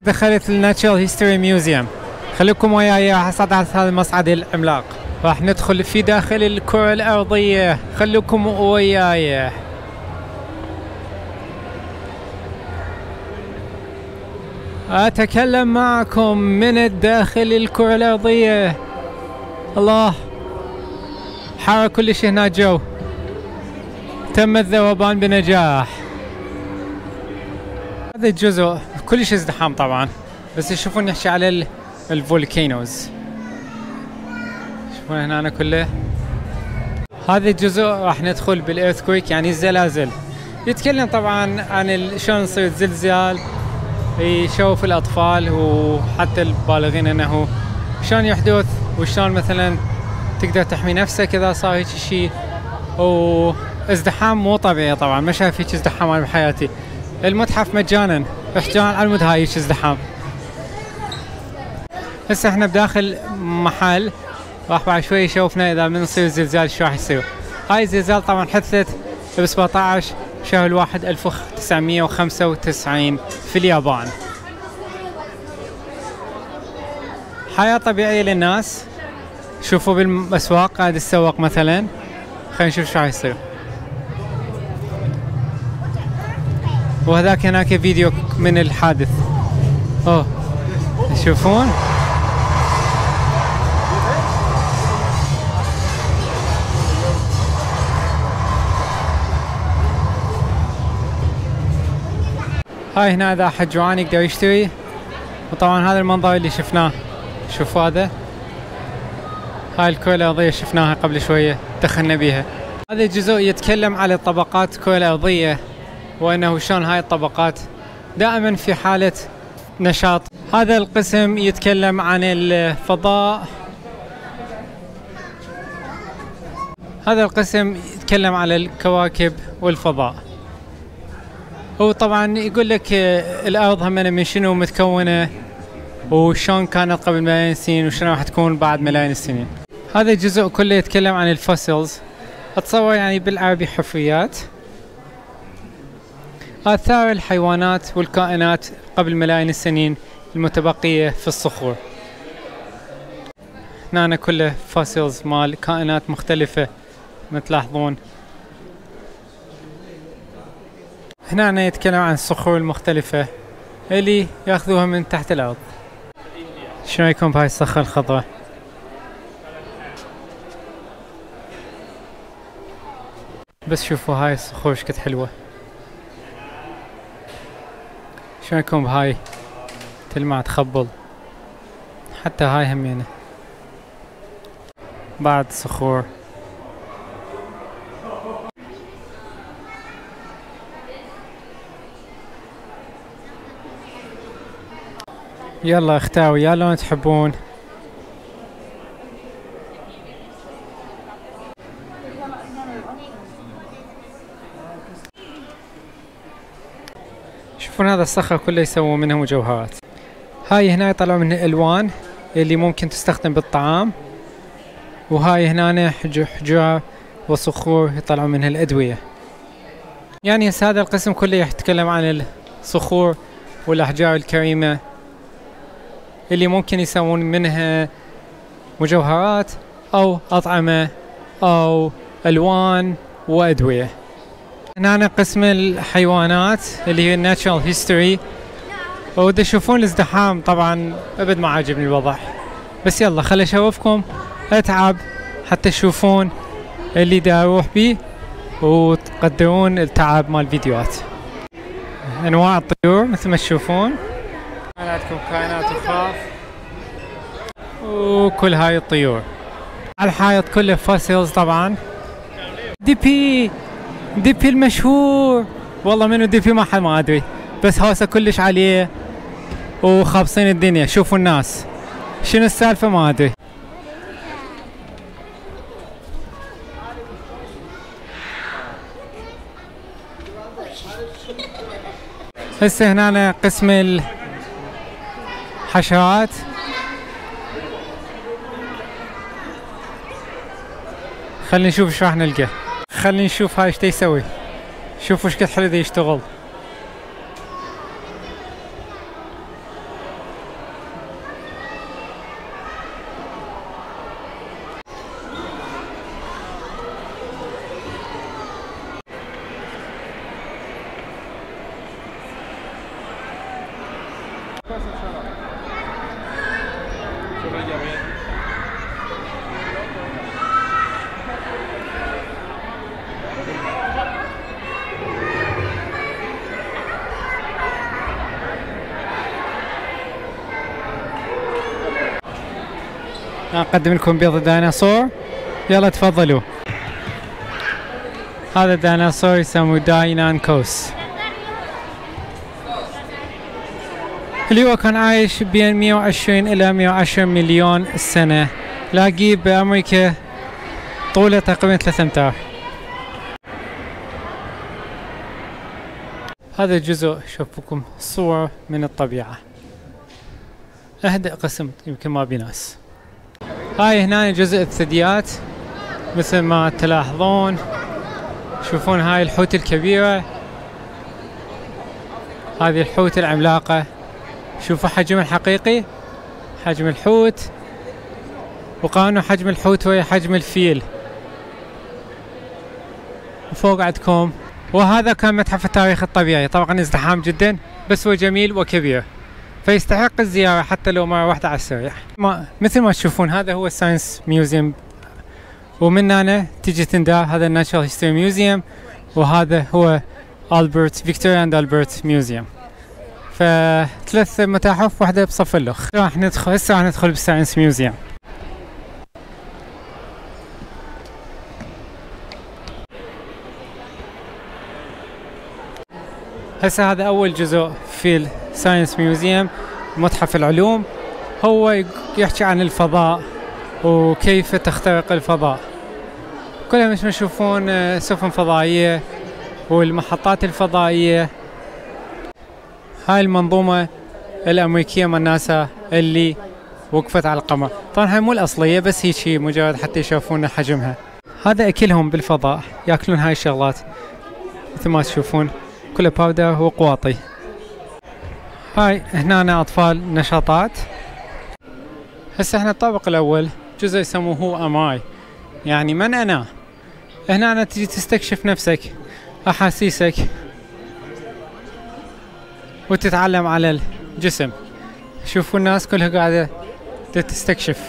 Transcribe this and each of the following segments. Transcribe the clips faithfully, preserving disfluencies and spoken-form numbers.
دخلت الناتشرال هيستوري ميوزيوم. خليكم وياي، راح اصعد على هذا المصعد العملاق، راح ندخل في داخل الكرة الأرضية. خليكم وياي. أتكلم معكم من الداخل الكرة الأرضية. الله، حار كل شيء هنا جو. تم الذوبان بنجاح. هذا الجزء كل شيء ازدحام طبعا، بس تشوفون نحكي على الفولكانوز. شوفون هنا أنا كله. هذا الجزء راح ندخل بالايرثكويك، يعني الزلازل. يتكلم طبعا عن شلون يصير زلزال، يشوف الأطفال وحتى البالغين أنه شلون يحدث وشلون مثلا تقدر تحمي نفسك إذا صار هيك شيء. وازدحام مو طبيعي طبعا، ما شايف هيك ازدحام أنا بحياتي. المتحف مجانا، احجان على المود هاي هيك ازدحام. هسه احنا بداخل محل، راح بعد شوي يشوفنا إذا من يصير زلزال شو راح يصير. هاي الزلزال طبعا حدثت ب سبعة عشر شهر الواحد ألف وتسعمية وخمسة وتسعين في اليابان. حياة طبيعية للناس. شوفوا بالأسواق قاعد يتسوق مثلا. خلينا نشوف شو راح يصير. وهذاك هناك فيديو من الحادث. اوه تشوفون؟ هاي هنا اذا احد جوعان يقدر يشتري. وطبعا هذا المنظر اللي شفناه، شوفوا هذا. هاي الكرة الأرضية شفناها قبل شوية، دخلنا بيها. هذا الجزء يتكلم على طبقات الكرة الأرضية، وأنه شلون هاي الطبقات دائما في حالة نشاط. هذا القسم يتكلم عن الفضاء. هذا القسم يتكلم على الكواكب والفضاء. هو طبعا يقول لك الأرض هم من شنو متكونة، وشون كانت قبل ملايين السنين، وشنو راح تكون بعد ملايين السنين. هذا الجزء كله يتكلم عن الفوسيلز. اتصور يعني بالعربي حفريات. آثار الحيوانات والكائنات قبل ملايين السنين المتبقية في الصخور. هنا كله فوسيلز مال كائنات مختلفة مثل تلاحظون. هنا يتكلم عن الصخور المختلفة اللي ياخذوها من تحت الأرض. شو رايكم بهاي الصخرة الخضراء؟ بس شوفوا هاي الصخور شكد حلوة. شو رايكم بهاي تلمع تخبل؟ حتى هاي همينة بعد صخور. يلا اختاروا يا لون تحبون. شوفون هذا الصخر كله يسووا منه مجوهرات. هاي هنا يطلعوا منه الوان اللي ممكن تستخدم بالطعام، وهاي هنا حجار وصخور يطلعوا منها الأدوية. يعني هذا القسم كله يتكلم عن الصخور والأحجار الكريمة اللي ممكن يسوون منها مجوهرات أو أطعمة أو ألوان وأدوية. هنا قسم الحيوانات اللي هي الناتشرال هيستوري. ودا تشوفون الازدحام طبعا أبد ما عاجبني الوضع، بس يلا خلي أشوفكم أتعب حتى تشوفون اللي دا أروح بيه وتقدرون التعب مال الفيديوهات. أنواع الطيور مثل ما تشوفون. عندكم كائنات الخاف وكل هاي الطيور. على الحائط كله فوسيلز طبعا. دي بي دي بي المشهور، والله منو دي بي ما حد ما ادري، بس هوسه كلش عليه وخابصين الدنيا. شوفوا الناس شنو السالفه ما ادري. هسه هنا قسم الحشرات. خلينا نشوف شو راح نلقى. خلينا نشوف هاي ايش يسوي. شوفوا ايش قد حلو يشتغل. أقدم لكم بيض الديناصور، يلا تفضلوا. هذا الديناصور يسموه داينانكوس، اللي هو كان عايش بين مئة وعشرين إلى مئة وعشرة مليون سنة، لاقيه بأمريكا طوله تقريبا ثلاثة أمتار. هذا الجزء شوفكم صور من الطبيعة، أهدأ قسم يمكن ما بي ناس. هاي هنا جزء الثدييات مثل ما تلاحظون، شوفون هاي الحوت الكبيرة، هذه الحوت العملاقة، شوفوا حجم الحقيقي، حجم الحوت، وقارنوا حجم الحوت ويا حجم الفيل. وفوق عندكم، وهذا كان متحف التاريخ الطبيعي، طبعا ازدحام جدا بس هو جميل وكبير فيستحق الزيارة حتى لو مرة واحدة على السريع. ما مثل ما تشوفون هذا هو الساينس ميوزيوم، ومن هنا تيجي تندار هذا الناتشرال هيستوري ميوزيوم، وهذا هو ألبرت فيكتوريا اند ألبرت ميوزيوم. فثلاث متاحف واحدة بصف الأخ. راح ندخل هسه، راح ندخل بالساينس ميوزيوم. هسه هذا أول جزء في الساينس ميوزيوم، متحف العلوم، هو يحكي عن الفضاء وكيف تخترق الفضاء. كلهم مش تشوفون سفن فضائية والمحطات الفضائية. هاي المنظومة الأمريكية من ناسا اللي وقفت على القمر، طبعا هاي مو الأصلية بس هي شيء مجرد حتى يشوفون حجمها. هذا أكلهم بالفضاء، يأكلون هاي الشغلات مثل ما تشوفون، كله باودر وقواطي. هاي هنا أطفال نشاطات. هسه احنا الطابق الأول جزء يسموه هو أماي، يعني من أنا. هنا أنا تجي تستكشف نفسك، أحاسيسك، وتتعلم على الجسم. شوفوا الناس كلها قاعدة تستكشف.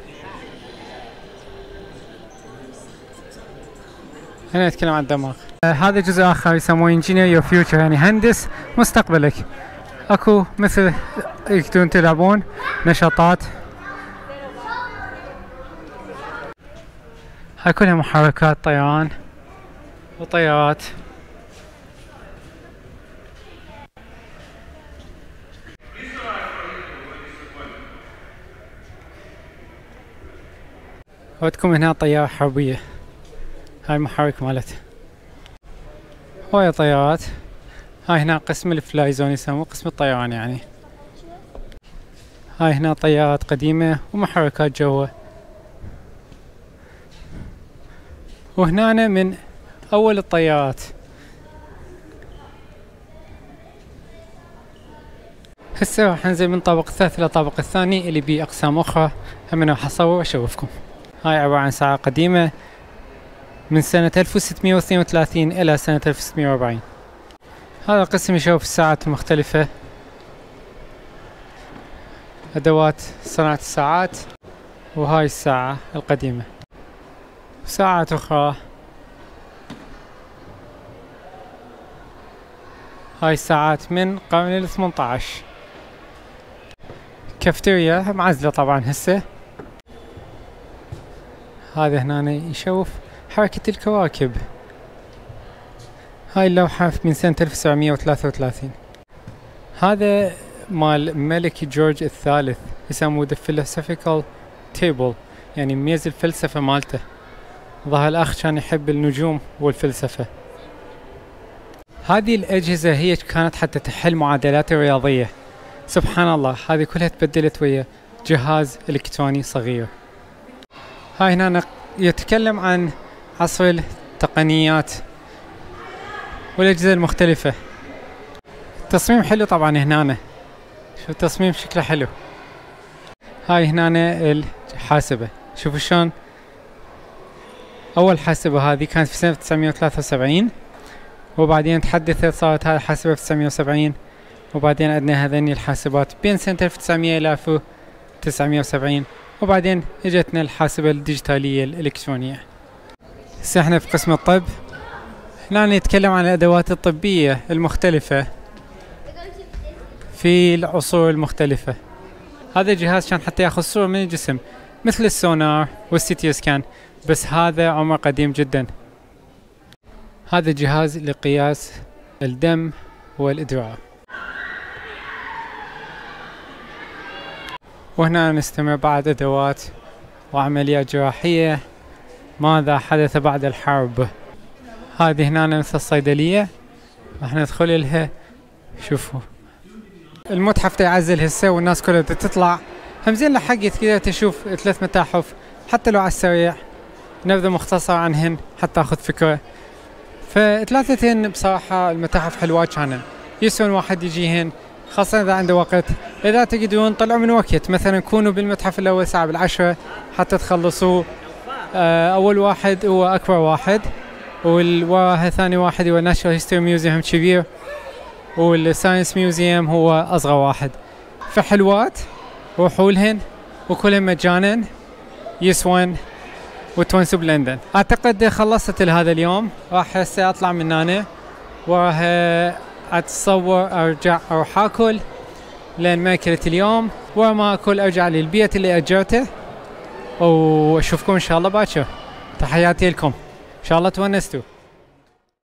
هنا نتكلم عن الدماغ. آه هذا جزء آخر يسموه Engineer Your Future، يعني هندس مستقبلك. اكو مثل يقدرون تلعبون نشاطات. هاي كلها محركات طيران وطيارات. عندكم هنا طيارة حربية، هاي المحرك مالتها. هاي طيارات. هاي هنا قسم الفلاي زون يسموه قسم الطيران يعني. هاي هنا طيارات قديمة ومحركات جوا. وهنا من أول الطيارات. هسه راح ننزل من الطابق الثالث إلى الطابق الثاني اللي بيه أقسام أخرى، هم أنا راح أصور وأشوفكم. هاي عبارة عن ساعة قديمة من سنة ألف وستمئة واثنين وثلاثين إلى سنة ألف وستمئة وأربعين. هذا القسم يشوف الساعات المختلفة، أدوات صناعة الساعات، وهاي الساعة القديمة. ساعات أخرى، هاي الساعات من القرن الثمانية عشر. كافتيريا معزلة طبعا هسه. هذا هنا يشوف حركة الكواكب. هاي اللوحة من سنة ألف وسبعمئة وثلاثة وثلاثين. هذا مال ملك جورج الثالث، يسموه The Philosophical Table، يعني ميز الفلسفة مالته. ظهر الأخ كان يحب النجوم والفلسفة. هذه الأجهزة هي كانت حتى تحل معادلات الرياضية. سبحان الله، هذه كلها تبدلت ويا جهاز إلكتروني صغير. هاي هنا يتكلم عن عصر التقنيات والأجهزة المختلفة. التصميم حلو طبعا هنا، شوف التصميم شكله حلو. هاي هنا الحاسبة، شوفوا شلون أول حاسبة هذه كانت في سنة تسعمئة وثلاثة وسبعين، وبعدين تحدثت صارت هاي الحاسبة في تسعمئة وسبعين، وبعدين عندنا هذني الحاسبات بين سنة ألف وتسعمية إلى ألف وتسعمية وسبعين، وبعدين اجتنا الحاسبة الديجيتالية الإلكترونية. هسه احنا في قسم الطب، هنا نتكلم عن الأدوات الطبية المختلفة في العصور المختلفة. هذا جهاز كان حتى ياخذ صورة من الجسم مثل السونار والسي تي سكان، بس هذا عمره قديم جدا. هذا جهاز لقياس الدم والإدرار. وهنا نستمع بعد أدوات وعمليات جراحية، ماذا حدث بعد الحرب. هذه هنا مثل الصيدلية، راح ندخل لها. شوفوا المتحف يعزل هسه والناس كلها تطلع. همزين لحقت كذا تشوف ثلاث متاحف حتى لو على السريع، نبذة مختصرة عنهن حتى تاخذ فكرة. فثلاثتين بصراحة المتاحف حلوات، كانن يسون واحد يجيهن خاصة إذا عنده وقت. إذا تقدرون طلعوا من وقت، مثلا كونوا بالمتحف الأول ساعة بالعشرة حتى تخلصوا. أول واحد هو أكبر واحد، والوراها ثاني واحد هو ناشونال هيستوري ميوزيوم كبير، والساينس ميوزيوم هو أصغر واحد. فحلوات روحوا لهن وكلهم مجانا يسون وتونسوا بلندن. أعتقد خلصت لهذا اليوم، راح هسه أطلع من هنا وراها أتصور أرجع أروح أكل لأن ما أكلت اليوم، ورا ما أكل أرجع للبيت اللي أجرته وأشوفكم إن شاء الله باكر. تحياتي لكم، إن شاء الله تونستوا.